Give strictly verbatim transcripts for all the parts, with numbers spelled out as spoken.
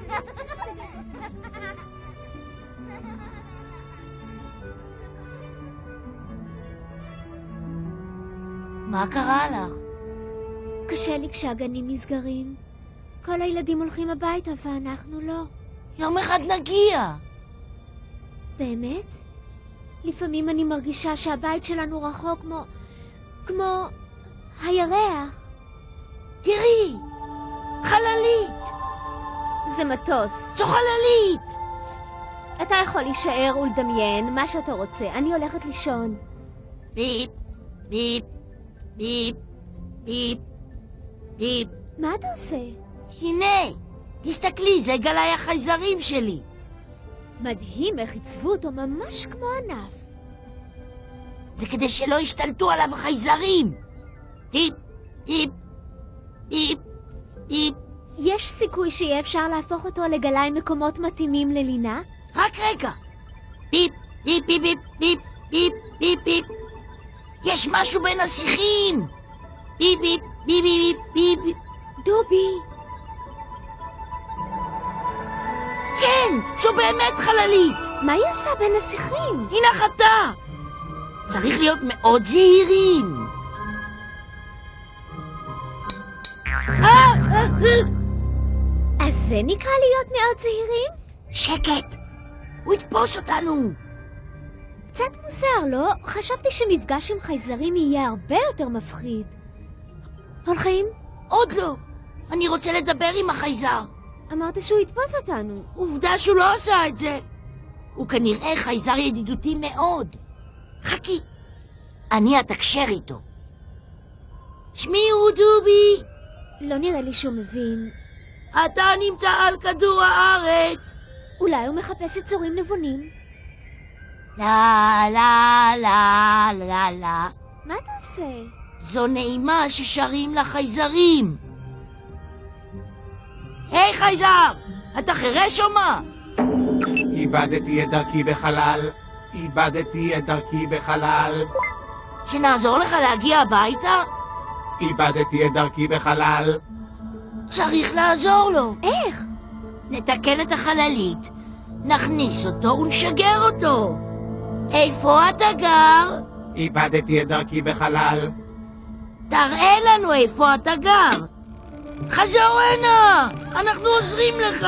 מה קרה לך? קשה לי כשהגנים נסגרים. כל הילדים הולכים הביתה ואנחנו לא. יום אחד נגיע. באמת? לפעמים אני מרגישה שהבית שלנו רחוק כמו... כמו... הירח. תראי, חללית. זה מטוס. זו חללית. אתה יכול להישאר ולדמיין מה שאתה רוצה. אני הולכת לישון. ביפ, ביפ, ביפ, ביפ, ביפ. מה אתה עושה? הנה, תסתכלי, זה גלאי החייזרים שלי. מדהים איך עיצבו אותו ממש כמו ענף. זה כדי שלא ישתלטו עליו החייזרים. ביפ, ביפ, ביפ, ביפ. יש סיכוי שיהיה אפשר להפוך אותו לגלאי מקומות מתאימים ללינה? רק רגע. ביפ, ביפ, ביפ, ביפ, ביפ, ביפ, ביפ, ביפ. יש משהו בין השיחים. ביפ, ביפ, ביפ, ביפ, ביפ, ביפ. דובי. כן, זו באמת חללית. מה היא עושה בין השיחים? היא נחתה. צריך להיות מאוד זהירים. אז זה נקרא להיות מאוד זהירים? שקט, הוא יתפוס אותנו. קצת מוזר, לא? חשבתי שמפגש עם חייזרים יהיה הרבה יותר מפחיד. הולכים? עוד לא, אני רוצה לדבר עם החייזר. אמרת שהוא יתפוס אותנו. עובדה שהוא לא עשה את זה. הוא כנראה חייזר ידידותי מאוד. חכי, אני אתקשר איתו. שמי הוא דובי. לא נראה לי שהוא מבין. אתה נמצא על כדור הארץ. אולי הוא מחפש יצורים נבונים. לה לה לה לה לה. מה אתה עושה? זו נעימה ששרים לחייזרים. היי חייזר, אתה חירש או מה? איבדתי את דרכי בחלל, איבדתי את דרכי בחלל. שנעזור לך להגיע הביתה? איבדתי את דרכי בחלל. צריך לעזור לו. איך? נתקן את החללית, נכניס אותו ונשגר אותו. איפה אתה גר? איבדתי את דרכי בחלל. תראה לנו איפה אתה גר. חזור הנה, אנחנו עוזרים לך.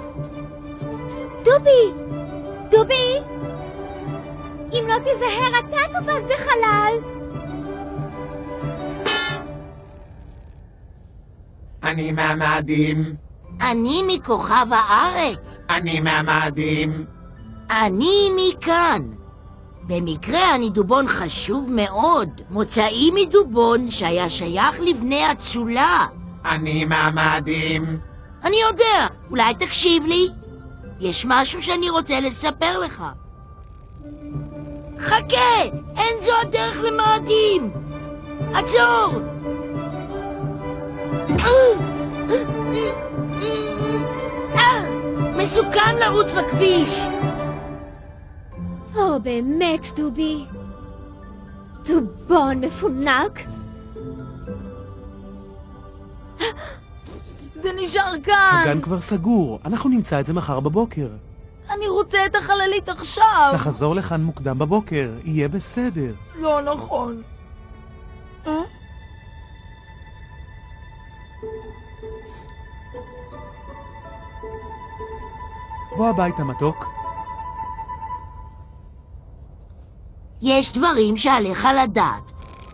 דובי! דובי! אם לא תיזהר, אתה תופס בחלל. אני מהמאדים. אני מכוכב הארץ. אני מהמאדים. אני מכאן. במקרה אני דובון חשוב מאוד. מוצאי מדובון שהיה שייך לבני אצולה. אני מהמאדים. אני יודע, אולי תקשיב לי? יש משהו שאני רוצה לספר לך. חכה, אין זו הדרך למאדים. עצור. מסוכן לרוץ בכביש. או, באמת, דובי. דובון מפונק. זה נשאר כאן. הגן כבר סגור, אנחנו נמצא את זה מחר בבוקר. אני רוצה את החללית עכשיו. נחזור לכאן מוקדם בבוקר, יהיה בסדר. לא נכון. אה? בוא הביתה מתוק. יש דברים שעליך לדעת.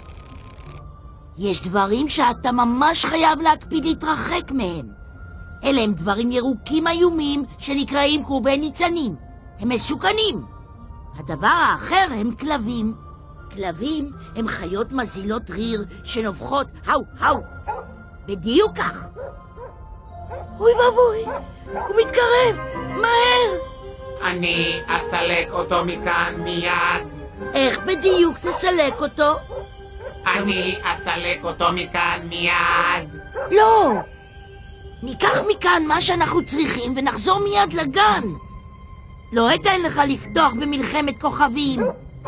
יש דברים שאתה ממש חייב להקפיד להתרחק מהם. אלה הם דברים ירוקים איומים שנקראים קרובי ניצנים. הם מסוכנים. הדבר האחר הם כלבים. כלבים הם חיות מזילות ריר שנובחות האו האו. בדיוק כך. אוי ואבוי, הוא מתקרב, מהר. אני אסלק אותו מכאן מיד. איך בדיוק תסלק אותו? אני אסלק אותו מכאן מיד. לא! ניקח מכאן מה שאנחנו צריכים ונחזור מיד לגן. לא אתן לך לפתוח במלחמת כוכבים.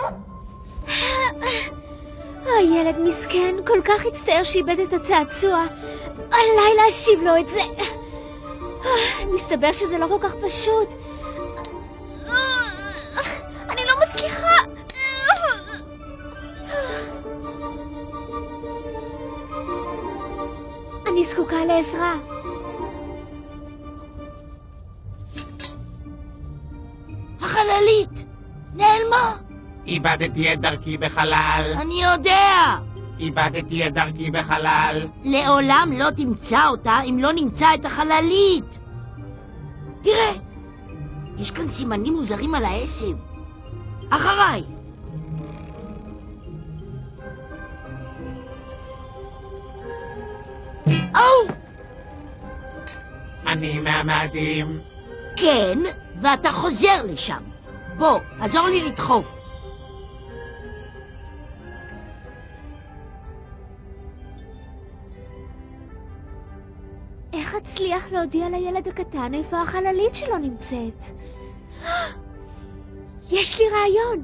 הילד מסכן, כל כך הצטער שאיבד את הצעצוע. עליי להשיב לו את זה. מסתבר שזה לא כל כך פשוט. אני לא מצליחה. אני זקוקה לעזרה. החללית! נעלמה! איבדתי את דרכי בחלל. אני יודע! איבדתי את דרכי בחלל. לעולם לא תמצא אותה אם לא נמצא את החללית! תראה! יש כאן סימנים מוזרים על העשב. אחריי! או! אני מהמאדים. כן, ואתה חוזר לשם. בוא, עזור לי לדחוף. איך אצליח להודיע לילד הקטן איפה החללית שלו נמצאת? יש לי רעיון.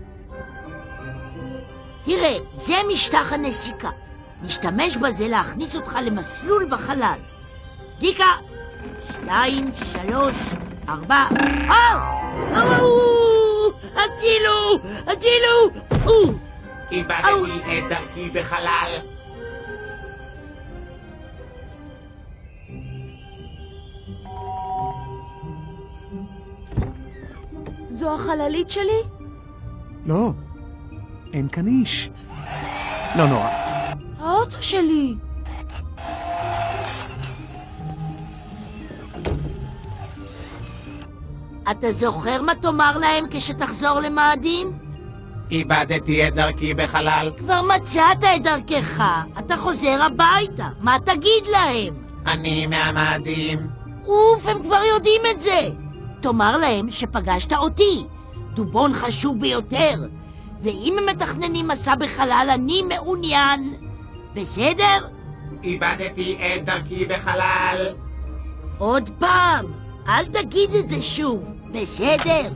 תראה, זה משטח הנסיקה. נשתמש בזה להכניס אותך למסלול בחלל. דיקה, שתיים, שלוש, ארבע, או! או! הצילו! הצילו! או! איבדתי את דרכי בחלל. זו החללית שלי? לא, אין כאן איש. לא נורא. האוטו שלי. אתה זוכר מה תאמר להם כשתחזור למאדים? איבדתי את דרכי בחלל. כבר מצאת את דרכך. אתה חוזר הביתה. מה תגיד להם? אני מהמאדים. אוף, הם כבר יודעים את זה. תאמר להם שפגשת אותי. דובון חשוב ביותר. ואם הם מתכננים מסע בחלל, אני מעוניין. בסדר? איבדתי את דרכי בחלל. עוד פעם. אל תגיד את זה שוב. בסדר?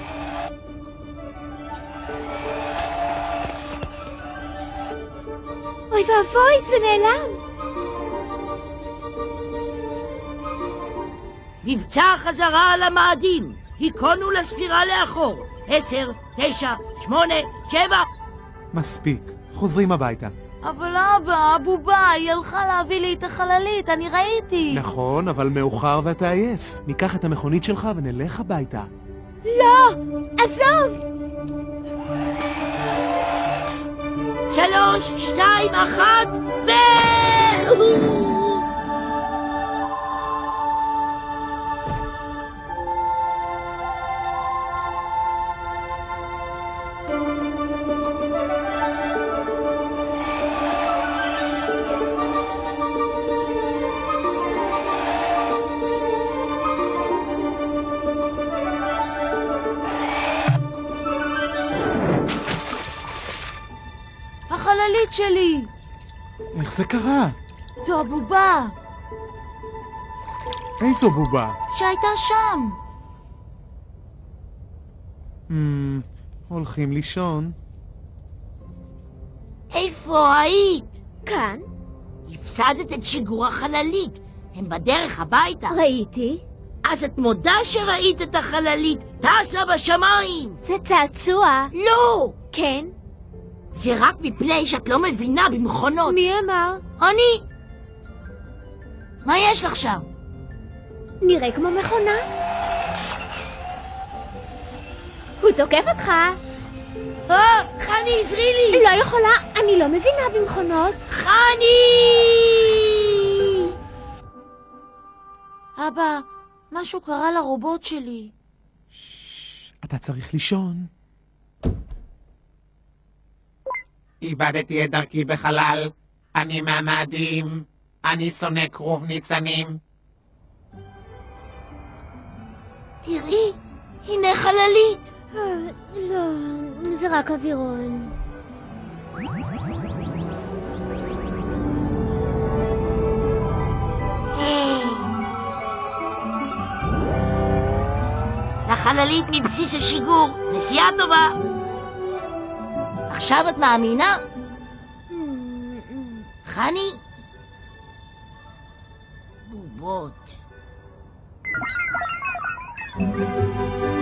אוי ואבוי, זה נעלם. מבצע חזרה על המאדים. היכונו לספירה לאחור. עשר, תשע, שמונה, שבע. מספיק. חוזרים הביתה. אבל אבא, הבובה, היא הלכה להביא לי את החללית, אני ראיתי. נכון, אבל מאוחר ואתה עייף. ניקח את המכונית שלך ונלך הביתה. לא! עזוב! שלוש, שתיים, אחת, ו... החללית שלי. איך זה קרה? זו הבובה איזו בובה? שהייתה שם. Hmm, הולכים לישון. איפה היית? כאן? הפסדת את שיגור החללית. הם בדרך הביתה. ראיתי. אז את מודה שראית את החללית טסה בשמיים. זה צעצוע. לא! כן? זה רק מפני שאת לא מבינה במכונות. מי אמר? אני! מה יש לך שם? נראה כמו מכונה. הוא תוקף אותך. אה, חני, עזרי לי! לא יכולה, אני לא מבינה במכונות. חני! אבא, משהו קרה לרובוט שלי. אתה צריך לישון. איבדתי את דרכי בחלל. אני מהמאדים. אני שונא כרוב ניצנים. תראי, הנה חללית. אה, לא, זה רק אווירון. היי. לחללית מבסיס השיגור. נסיעה טובה. עכשיו את מאמינה? חני? בובות. Thank you.